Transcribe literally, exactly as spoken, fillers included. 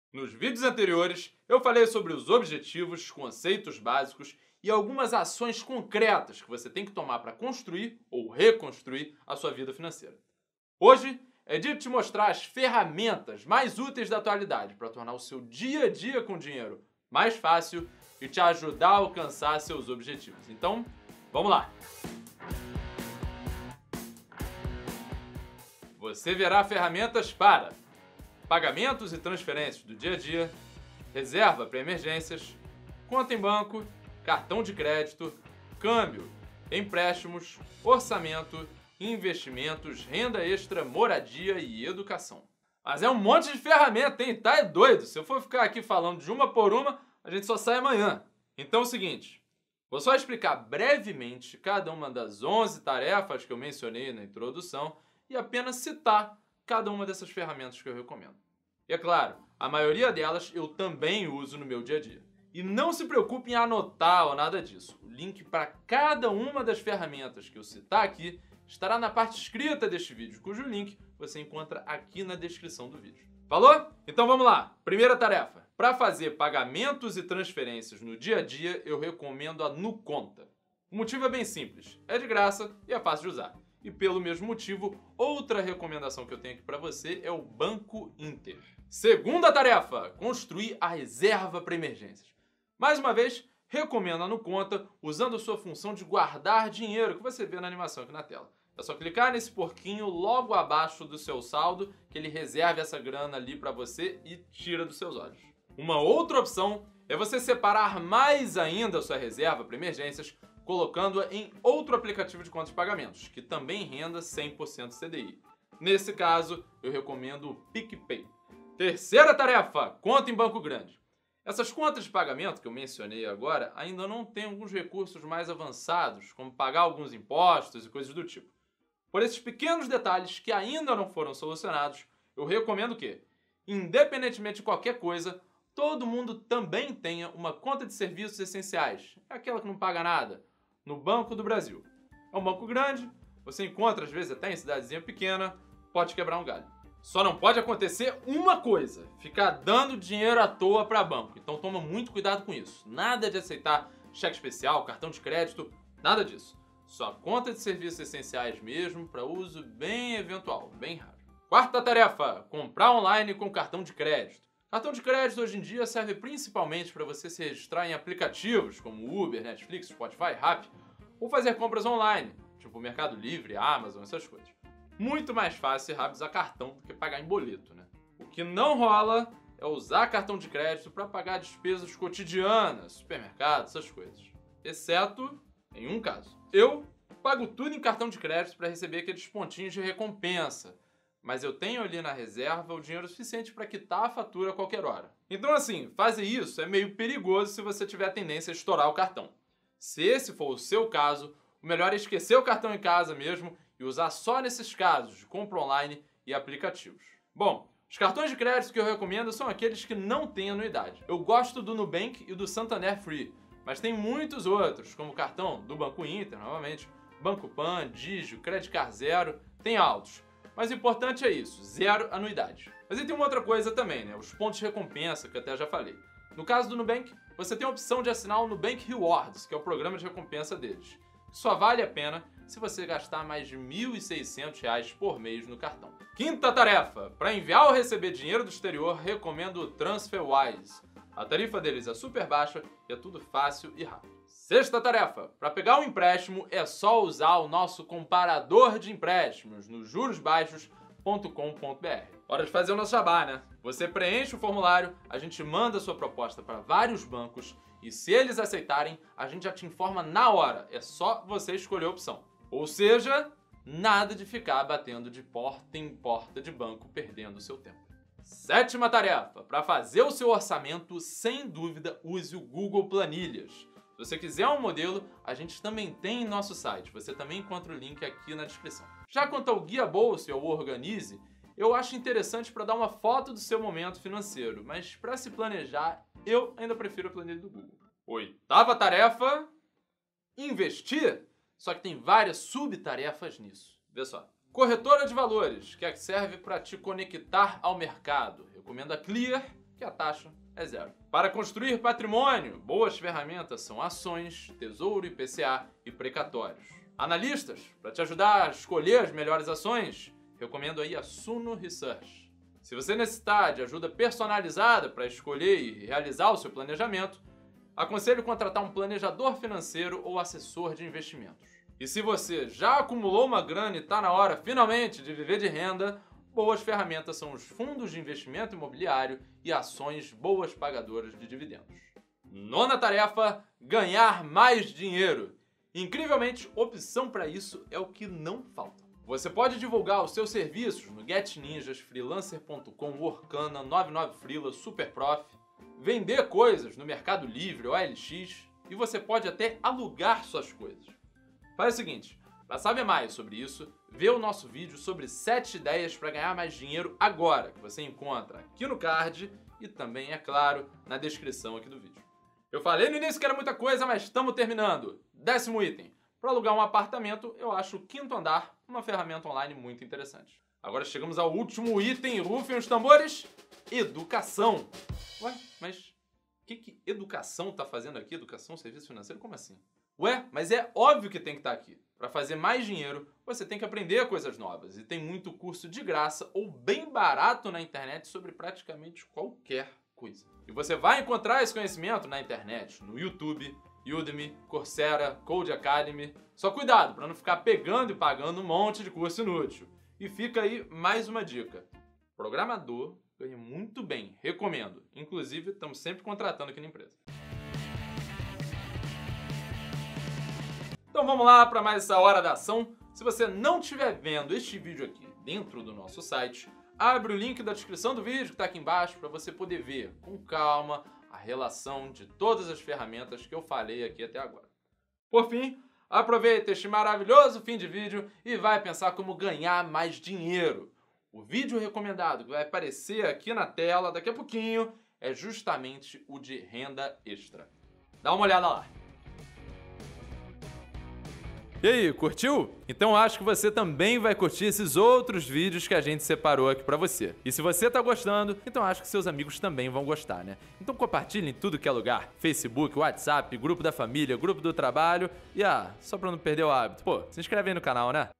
Nos vídeos anteriores, eu falei sobre os objetivos, conceitos básicos e algumas ações concretas que você tem que tomar para construir ou reconstruir a sua vida financeira. Hoje é dia de te mostrar as ferramentas mais úteis da atualidade para tornar o seu dia a dia com dinheiro mais fácil e te ajudar a alcançar seus objetivos. Então, vamos lá! Você verá ferramentas para pagamentos e transferências do dia a dia, reserva para emergências, conta em banco, cartão de crédito, câmbio, empréstimos, orçamento, investimentos, renda extra, moradia e educação. Mas é um monte de ferramenta, hein? Tá é doido. Se eu for ficar aqui falando de uma por uma, a gente só sai amanhã. Então é o seguinte, vou só explicar brevemente cada uma das onze tarefas que eu mencionei na introdução e apenas citar cada uma dessas ferramentas que eu recomendo. E é claro, a maioria delas eu também uso no meu dia a dia. E não se preocupe em anotar ou nada disso. O link para cada uma das ferramentas que eu citar aqui estará na parte escrita deste vídeo, cujo link você encontra aqui na descrição do vídeo. Falou? Então vamos lá. Primeira tarefa. Para fazer pagamentos e transferências no dia a dia, eu recomendo a NuConta. O motivo é bem simples. É de graça e é fácil de usar. E pelo mesmo motivo, outra recomendação que eu tenho aqui para você é o Banco Inter. Segunda tarefa, construir a reserva para emergências. Mais uma vez, recomendo a NuConta usando a sua função de guardar dinheiro que você vê na animação aqui na tela. É só clicar nesse porquinho logo abaixo do seu saldo que ele reserva essa grana ali para você e tira dos seus olhos. Uma outra opção é você separar mais ainda a sua reserva para emergências colocando-a em outro aplicativo de conta de pagamentos, que também renda cem por cento C D I. Nesse caso, eu recomendo o PicPay. Terceira tarefa, conta em banco grande. Essas contas de pagamento que eu mencionei agora ainda não têm alguns recursos mais avançados, como pagar alguns impostos e coisas do tipo. Por esses pequenos detalhes que ainda não foram solucionados, eu recomendo que, independentemente de qualquer coisa, todo mundo também tenha uma conta de serviços essenciais, aquela que não paga nada, no Banco do Brasil. É um banco grande, você encontra às vezes até em cidadezinha pequena, pode quebrar um galho. Só não pode acontecer uma coisa, ficar dando dinheiro à toa para banco. Então toma muito cuidado com isso. Nada de aceitar cheque especial, cartão de crédito, nada disso. Só conta de serviços essenciais mesmo, para uso bem eventual, bem raro. Quarta tarefa, comprar online com cartão de crédito. Cartão de crédito hoje em dia serve principalmente para você se registrar em aplicativos como Uber, Netflix, Spotify, Rappi, ou fazer compras online, tipo Mercado Livre, Amazon, essas coisas. Muito mais fácil e rápido usar cartão do que pagar em boleto, né? O que não rola é usar cartão de crédito para pagar despesas cotidianas, supermercado, essas coisas. Exceto em um caso. Eu pago tudo em cartão de crédito para receber aqueles pontinhos de recompensa, mas eu tenho ali na reserva o dinheiro suficiente para quitar a fatura a qualquer hora. Então assim, fazer isso é meio perigoso se você tiver a tendência a estourar o cartão. Se esse for o seu caso, o melhor é esquecer o cartão em casa mesmo e usar só nesses casos de compra online e aplicativos. Bom, os cartões de crédito que eu recomendo são aqueles que não têm anuidade. Eu gosto do Nubank e do Santander Free, mas tem muitos outros, como o cartão do Banco Inter, novamente, Banco Pan, Digio, Credit Card Zero, tem altos. Mas o importante é isso, zero anuidade. Mas aí tem uma outra coisa também, né? Os pontos de recompensa, que eu até já falei. No caso do Nubank, você tem a opção de assinar o Nubank Rewards, que é o programa de recompensa deles. Só vale a pena se você gastar mais de mil e seiscentos reais por mês no cartão. Quinta tarefa. Para enviar ou receber dinheiro do exterior, recomendo o TransferWise. A tarifa deles é super baixa e é tudo fácil e rápido. Sexta tarefa. Para pegar um empréstimo, é só usar o nosso comparador de empréstimos no juros baixos ponto com ponto br. Hora de fazer o nosso jabá, né? Você preenche o formulário, a gente manda a sua proposta para vários bancos e se eles aceitarem, a gente já te informa na hora. É só você escolher a opção. Ou seja, nada de ficar batendo de porta em porta de banco perdendo o seu tempo. Sétima tarefa. Para fazer o seu orçamento, sem dúvida, use o Google Planilhas. Se você quiser um modelo, a gente também tem em nosso site. Você também encontra o link aqui na descrição. Já quanto ao Guia Bolsa ou Organize, eu acho interessante para dar uma foto do seu momento financeiro, mas para se planejar, eu ainda prefiro a planilha do Google. Oitava tarefa, investir. Só que tem várias subtarefas nisso. Vê só. Corretora de valores, que é que serve para te conectar ao mercado. Recomendo a Clear que a taxa é zero. Para construir patrimônio, boas ferramentas são ações, tesouro I P C A e precatórios. Analistas, para te ajudar a escolher as melhores ações, recomendo aí a Suno Research. Se você necessitar de ajuda personalizada para escolher e realizar o seu planejamento, aconselho contratar um planejador financeiro ou assessor de investimentos. E se você já acumulou uma grana e está na hora, finalmente, de viver de renda, boas ferramentas são os fundos de investimento imobiliário e ações boas pagadoras de dividendos. Nona tarefa, ganhar mais dinheiro. Incrivelmente, opção para isso é o que não falta. Você pode divulgar os seus serviços no GetNinjas, Freelancer ponto com, Workana, noventa e nove Freela, Superprof, vender coisas no Mercado Livre, O L X, e você pode até alugar suas coisas. Faz o seguinte, para saber mais sobre isso, vê o nosso vídeo sobre sete ideias para ganhar mais dinheiro agora, que você encontra aqui no card e também, é claro, na descrição aqui do vídeo. Eu falei no início que era muita coisa, mas estamos terminando. Décimo item. Para alugar um apartamento, eu acho o quinto andar uma ferramenta online muito interessante. Agora chegamos ao último item, rufem os tambores, educação. Ué, mas o que, que educação está fazendo aqui? Educação, serviço financeiro, como assim? Ué, mas é óbvio que tem que estar aqui. Para fazer mais dinheiro, você tem que aprender coisas novas. E tem muito curso de graça ou bem barato na internet sobre praticamente qualquer coisa. E você vai encontrar esse conhecimento na internet, no YouTube, Udemy, Coursera, Code Academy. Só cuidado para não ficar pegando e pagando um monte de curso inútil. E fica aí mais uma dica. Programador ganha muito bem, recomendo. Inclusive, estamos sempre contratando aqui na empresa. Então vamos lá para mais essa hora da ação. Se você não estiver vendo este vídeo aqui dentro do nosso site, abre o link da descrição do vídeo que está aqui embaixo para você poder ver com calma a relação de todas as ferramentas que eu falei aqui até agora. Por fim, aproveita este maravilhoso fim de vídeo e vai pensar como ganhar mais dinheiro. O vídeo recomendado que vai aparecer aqui na tela daqui a pouquinho é justamente o de renda extra. Dá uma olhada lá. E aí, curtiu? Então acho que você também vai curtir esses outros vídeos que a gente separou aqui pra você. E se você tá gostando, então acho que seus amigos também vão gostar, né? Então compartilhe em tudo que é lugar. Facebook, WhatsApp, grupo da família, grupo do trabalho. E ah, só pra não perder o hábito, pô, se inscreve aí no canal, né?